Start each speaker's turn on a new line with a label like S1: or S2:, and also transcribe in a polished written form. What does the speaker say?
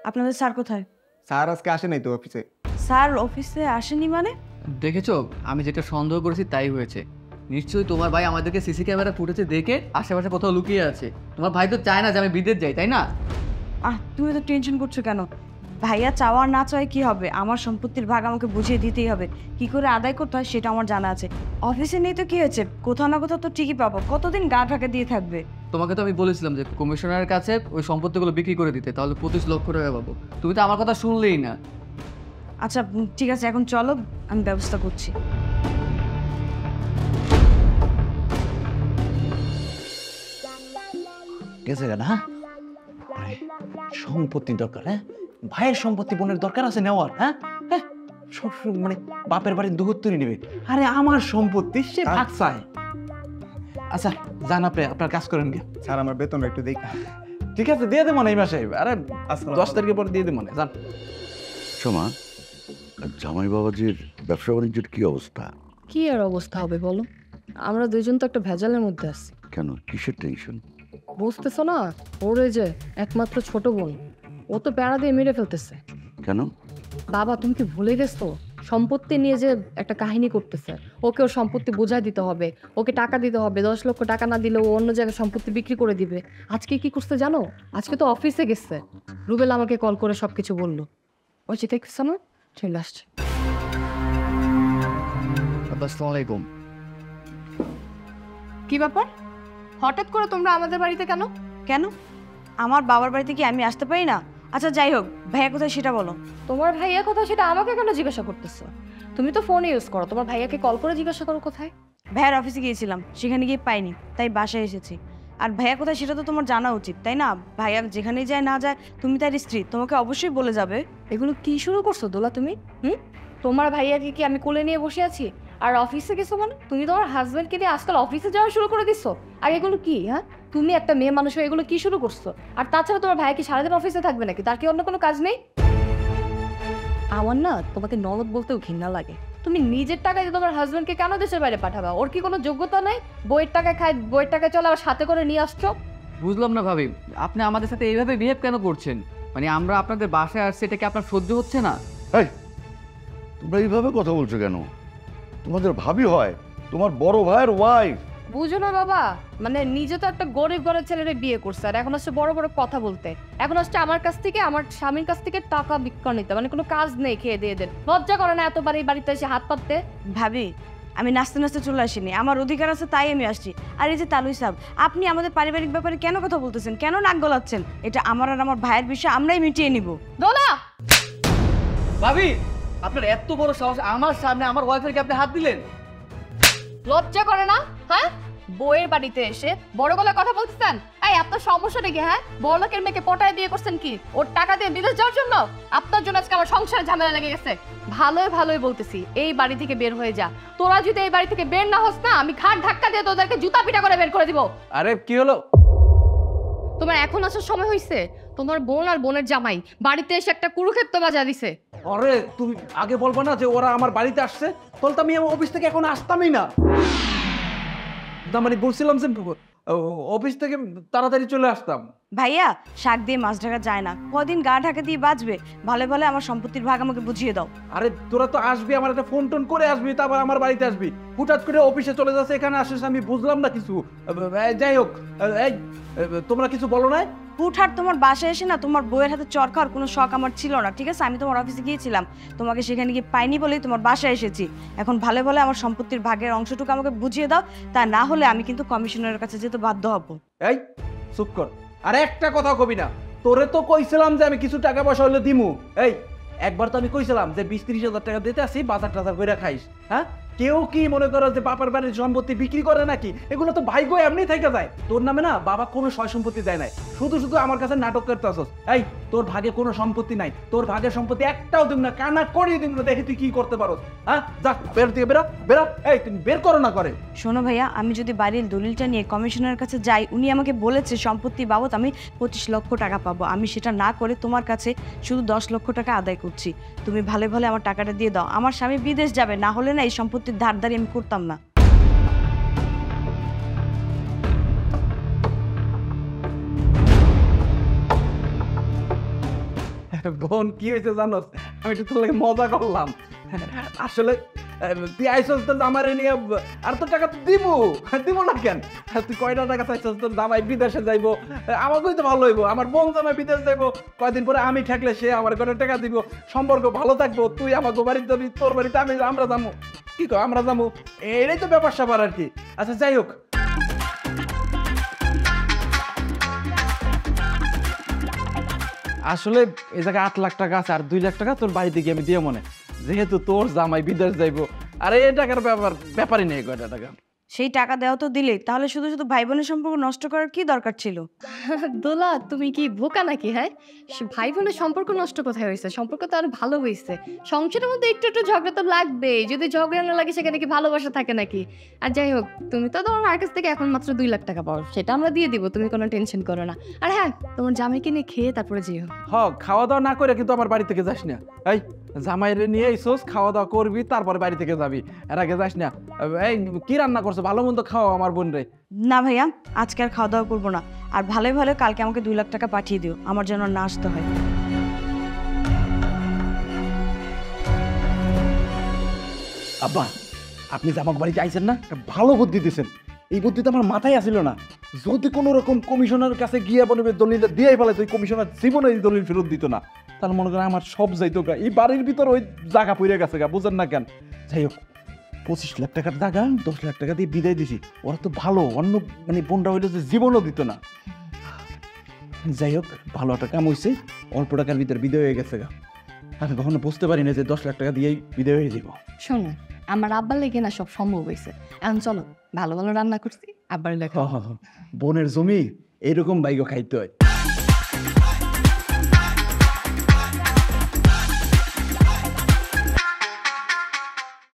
S1: আপনাদের স্যার কোথায়?
S2: স্যার আজকে আসে নাই তো অফিসে।
S1: স্যার অফিসে আসেনি মানে?
S3: দেখেছো, আমি যেটা সন্দেহ করেছি তাই হয়েছে। নিশ্চয়ই তোমার ভাই আমাদেরকে সিসি ক্যামেরা ফুটেজে দেখে আশেপাশে কোথাও লুকিয়ে আছে। তোমার ভাই তো চায় না যে আমি বিদেশ যাই, তাই না?
S1: তুমি তো টেনশন করছো কেন? ভাইয়া চাওয়া না চাই কি হবে, আমার সম্পত্তির ভাগ আমাকে বুঝিয়ে দিতেই হবে। কি করে আদায় করতে হয় সেটা আমার জানা আছে। অফিসে নেই তো কি হয়েছে, কোথাও না কোথাও তো ঠিকই পাবো। কতদিন গা ঢাকা দিয়ে থাকবে?
S3: তোমাকে তো আমি বলেছিলাম যে কমিশনারের কাছে ওই সম্পত্তিগুলো বিক্রি করে দিতে, তাহলে 25 লক্ষ টাকা পাবো। তুমি তো আমার কথা শুনলেই না।
S1: আচ্ছা ঠিক আছে, এখন চলো, আমি ব্যবস্থা করছি।
S4: গেছে কেন? হ্যাঁ, সম্পত্তি দরকার। হ্যাঁ, ভাইয়ের সম্পত্তি বোনের দরকার আছে নেওয়ার। হ্যাঁ হ্যাঁ, সব মানে বাপের বাড়ির দুহত্তরি নেবে। আরে আমার সম্পত্তি সে ভাগ চায়। আচ্ছা যান, আপনি আপনার কাজ করেন গে।
S2: স্যার আমার বেতন একটু দেখি।
S4: ঠিক আছে, দিয়ে দেবো না এই মাসে। আরে 10 তারিখের পরে দিয়ে দেবো না। যান।
S5: সোমা, জামাই বাবাজির ব্যবসা বাণিজ্যের কি অবস্থা?
S6: কি আর অবস্থা হবে বলো? আমরা দুইজন তো একটা ভেজালের মধ্যে আছি।
S5: কেন, কিসের টেনশন?
S6: বুঝতেছো না? ওর এই যে একমাত্র ছোট বোন, ও তো প্যারা দিয়ে মেরে ফেলতেছে।
S5: কেন?
S6: বাবা তুমি কি ভুলে গেছো? সম্পত্তি নিয়ে যে একটা কাহিনী করতেছে। ওকে ওর সম্পত্তি বোঝাই দিতে হবে, ওকে টাকা দিতে হবে। 10 লক্ষ টাকা না দিলে ও অন্য জায়গায় সম্পত্তি বিক্রি করে দিবে। আজকে কি করতে জানো? আজকে তো অফিসে গেছে। রুবেল আমাকে কল করে সবকিছু বললো। ওই যে দেখছো না, চলে আসছে।
S3: আসসালামু আলাইকুম।
S6: কি ব্যাপার, হঠাৎ করে তোমরা আমাদের বাড়িতে কেন?
S1: কেন? আমার বাবার বাড়িতে কি আমি আসতে পারি না? আচ্ছা যাই হোক, ভাইয়া কোথায় সেটা বলো।
S6: তোমার ভাইয়া কোথায় সেটা আমাকে কেন জিজ্ঞাসা করতেছো? তুমি তো ফোন ইউজ করো, তোমার ভাইয়াকে কল করে জিজ্ঞাসা করো কোথায়।
S1: ভাইয়ার অফিসে গিয়েছিলাম, সেখানে গিয়ে পাইনি, তাই বাসায় এসেছি। আর ভাইয়া কোথায় সেটা তো তোমার জানা উচিত, তাই না? ভাইয়া যেখানেই যায় না যায়, তুমি তার স্ত্রী, তোমাকে অবশ্যই বলে যাবে।
S6: এগুলো কি শুরু করছো দোলা তুমি? তোমার ভাইয়াকে কি আমি কোলে নিয়ে বসে আছি আর অফিসে গেছো? মানে তুমি তোমার হাজবেন্ডকে দিয়ে আজকাল অফিসে যাওয়া শুরু করে দিচ্ছ। আর এগুলো কি? হ্যাঁ, তুমি একটা মেয়ে মানুষ হয়ে এগুলো কি শুরু করছো? আর তাছাড়া তোমার ভাই কি সারাদিন অফিসে থাকবে নাকি? তার কি অন্য কোনো কাজ নেই? আমার না তোমাকে ননদ বলতেও ঘৃণা লাগে। তুমি নিজের টাকায় তোমার হাজবেন্ডকে কেন দেশের বাইরে পাঠাবা? ওর কি কোনো যোগ্যতা নেই? বইয়ের টাকায় খায়, বইয়ের টাকায় চলে, আবার সাথে করে নিয়ে আসছো।
S3: বুঝলাম না ভাবি, আপনি আমাদের সাথে এইভাবে বিহেভ কেন করছেন? মানে আমরা আপনাদের বাসায় আসছি, এটা কি আপনার সহ্য হচ্ছে না?
S5: এই, তোমরা এইভাবে কথা বলছো কেন? তোমাদের ভাবি হয়, তোমার বড় ভাইয়ের ওয়াইফ।
S6: বুঝো না বাবা, মানে নিজে তো একটা গরিব ঘরের ছেলেরে বিয়ে করছে, আর এখন আসছে বড় বড় কথা বলতে। এখন আসছে আমার কাছ থেকে, আমার স্বামীর কাছ থেকে টাকা ভিক্ষা নিতে। মানে কোনো কাজ নেই, খেয়ে দিয়ে দেন। লজ্জা করে না এতবার এই বাড়িতে এসে হাত পাততে?
S1: ভাবি, আমি নাচতে নাচতে চলে আসিনি, আমার অধিকার আছে তাই আমি আসছি। আর এই যে তালুই সাহেব, আপনি আমাদের পারিবারিক ব্যাপারে কেন কথা বলতেছেন, কেন নাক গলাচ্ছেন? এটা আমার আর আমার ভাইয়ের বিষয়, আমরাই মিটিয়ে নিব।
S6: দোলা,
S3: ভাবি, আপনার এত বড় সাহস, আমার সামনে আমার ওয়াইফেরকে আপনি হাত দিলেন?
S6: লজ্জা করে না? হ্যাঁ, বইয়ের বাড়িতে এসে বড় গলায় কথা বলতেছেন? এই আপনার সমস্যাটা কি? হ্যাঁ, বড় লোকের মেয়েকে পটায় দিয়ে করছেন কি? ওর টাকা দিয়ে বিদেশ যাওয়ার জন্য? আপনার জন্য আজকে আমার সংসারে ঝামেলা লেগে গেছে। ভালোই ভালোই বলতেছি, এই বাড়ি থেকে বের হয়ে যা। তোরা যদি এই বাড়ি থেকে বের না হস না, আমি ঘাট ধাক্কা দিয়ে তোদেরকে জুতা পিটা করে বের করে দিব।
S4: আরে কি হলো?
S6: তোমার এখন আসার সময় হয়েছে। তোমার বোন আর বোনের জামাই বাড়িতে এসে একটা কুরুক্ষেত্র বাজা দিছে।
S4: আরে তুমি আগে বলবা না যে ওরা আমার বাড়িতে আসছে? তাহলে তো আমি আমার অফিস থেকে এখন আসতামই না। না মানে বলছিলাম যে অফিস থেকে তাড়াতাড়ি চলে আসতাম।
S1: ভাইয়া, শাক দিয়ে মাছ ঢাকা যায় না, কদিন গা ঢাকা দিয়ে বাঁচবে? ভালো ভালো আমার সম্পত্তির ভাগ আমাকে বুঝিয়ে দাও।
S4: আরে তোরা তো আসবি, আমার একটা ফোন টোন করে আসবি, তারপর আমার বাড়িতে আসবি। হুটহাট করে অফিসে চলে যাচ্ছে, এখানে আসিস, আমি বুঝলাম না কিছু। যাই হোক, এই তোমরা কিছু বলো না?
S1: হুটহাট তোমার বাসায় এসে না তোমার বইয়ের হাতে চর খাওয়ার কোনো শখ আমার ছিল না, ঠিক আছে? আমি তোমার অফিসে গিয়েছিলাম, তোমাকে সেখানে গিয়ে পাইনি বলেই তোমার বাসায় এসেছি। এখন ভালো ভালো আমার সম্পত্তির ভাগের অংশটুকু আমাকে বুঝিয়ে দাও, তা না হলে আমি কিন্তু কমিশনারের কাছে যেতে বাধ্য হব।
S4: এই চুপ কর, আর একটা কথা কবি না। তোরে তো কইছিলাম যে আমি কিছু টাকা পয়সা হলে দিমু। এই একবার তো আমি কইছিলাম যে 20-30 হাজার টাকা দিতে আসি, বাজার টাজার করে খাইস। হ্যাঁ, কেউ কি মনে করো যে বাবার বাড়ির সম্পত্তি বিক্রি করে নাকি? এগুলো তো ভাগ্য এমনি থেকে যায়। তোর নামে না বাবা কোনো সয় সম্পত্তি দেয় নাই, শুধু শুধু আমার কাছে নাটক করতে আসস। এই তোর ভাগে কোনো সম্পত্তি নাই, তোর ভাগের সম্পত্তি একটাও দিম না, কানা করিয়ে দিম না, দেখি তুই কি করতে পারো। হ্যাঁ, যা বের থেকে বেরা বেরা। এই তুমি বের করো না করে।
S1: শোনো ভাইয়া, আমি যদি বাড়ির দলিলটা নিয়ে কমিশনারের কাছে যাই, উনি আমাকে বলেছে সম্পত্তি বাবদ আমি 25 লক্ষ টাকা পাবো। আমি সেটা না করে তোমার কাছে শুধু 10 লক্ষ টাকা আদায় করছি। তুমি ভালো ভালো আমার টাকাটা দিয়ে দাও। আমার স্বামী বিদেশ যাবে, না হলে না এই সম্পত্তির ধারদারি আমি করতাম না।
S4: বোন কি হয়েছে জানোস, আমি একটু তোর লাগে মজা করলাম। আসলে তুই আইসস তো জামাইরে নিয়ে, আর তোর টাকা তো দিব না কেন? তুই কয়টা টাকা চাইছস তোর জামাই বিদেশে যাইবো, আমাকেই তো ভালো হইবো। আমার বোন জামাই বিদেশ যাইবো, কয়দিন পরে আমি ঠেকলে সে আমার ঘরে টাকা দিব, সম্পর্ক ভালো থাকবো। তুই আমাকে বাড়িতে যাবি, তোর বাড়িতে আমরা যাবো, কি কো আমরা যাবো, এটাই তো ব্যাপার স্যাপার আর কি। আচ্ছা যাই হোক, আসলে এই জায়গায় 8 লাখ টাকা আছে, আর 2 লাখ টাকা তোর বাড়িতে গিয়ে আমি দিয়ে মনে, যেহেতু তোর জামাই বিদেশ যাইবো, আর এই টাকার ব্যাপারই নেই কয়টা টাকা।
S1: সেই টাকা দেওয়া তো দিলে, তাহলে শুধু শুধু ভাই বোনের সম্পর্ক নষ্ট করার কি দরকার ছিল?
S6: দোলা তুমি কি বোকা নাকি? হ্যাঁ, ভাই বোনের সম্পর্ক নষ্ট কোথায় হয়েছে? সম্পর্ক তো আরো ভালো হয়েছে। সংসারের মধ্যে একটু একটু ঝগড়া তো লাগবে, যদি ঝগড়া না লাগে সেখানে কি ভালোবাসা থাকে নাকি? আর যাই হোক, তুমি তো তোমার মার কাছ থেকে এখন মাত্র 2 লাখ টাকা পাও, সেটা আমরা দিয়ে দিব, তুমি কোনো টেনশন করো না। আর হ্যাঁ, তোমার জামাইকে নিয়ে খেয়ে তারপরে যেও।
S4: খাওয়া দাওয়া না করে কিন্তু আমার বাড়ি থেকে যাস না। এই জামাইরে নিয়ে আইসোস, খাওয়া দাওয়া করবি, তারপরে বাড়ি থেকে যাবি, এর আগে যাস না। এই কি রান্না করছো, ভালো মন্দ খাওয়া আমার বোন রে।
S1: না ভাইয়া, আজকে আর খাওয়া দাওয়া করবো না। আর ভালোই ভালো কালকে আমাকে 2 লাখ টাকা পাঠিয়ে দিও, আমার যেন না আসতে হয়।
S4: আব্বা, আপনি যে আমার বাড়িতে আইছেন না, একটা ভালো বুদ্ধি দিছেন। এই বুদ্ধি তো আমার মাথায় আসিল না। যদি কোনো রকম কমিশনার কাছে গিয়ে বলবে দলিলটা দিয়ে ফেলে, তো কমিশনার জীবনে এই দলিল ফেরত দিত না। তার মনে করেন আমার সব যাইতো গা, এই বাড়ির ভিতর ওই জায়গা পড়ে গেছে গা, বুঝেন না কেন? যাই হোক, 25 লাখ টাকার জায়গা 10 লাখ টাকা দিয়ে বিদায় দিছি। ওরা তো ভালো, অন্য মানে বোনরা হইলে যে জীবনও দিত না। যাই হোক, ভালো একটা কাম হয়েছে, অল্প টাকার ভিতরে বিদায় হয়ে গেছে গা। আমি কখনো বুঝতে পারি না যে 10 লাখ টাকা দিয়েই বিদায় হয়ে যাব।
S6: শোনো, আমার আব্বার লেগে না সব সম্ভব হয়েছে। এখন চলো, ভালো ভালো রান্না করছি, আব্বার লেখা।
S4: বোনের জমি এইরকম বাইক খাইতে হয়।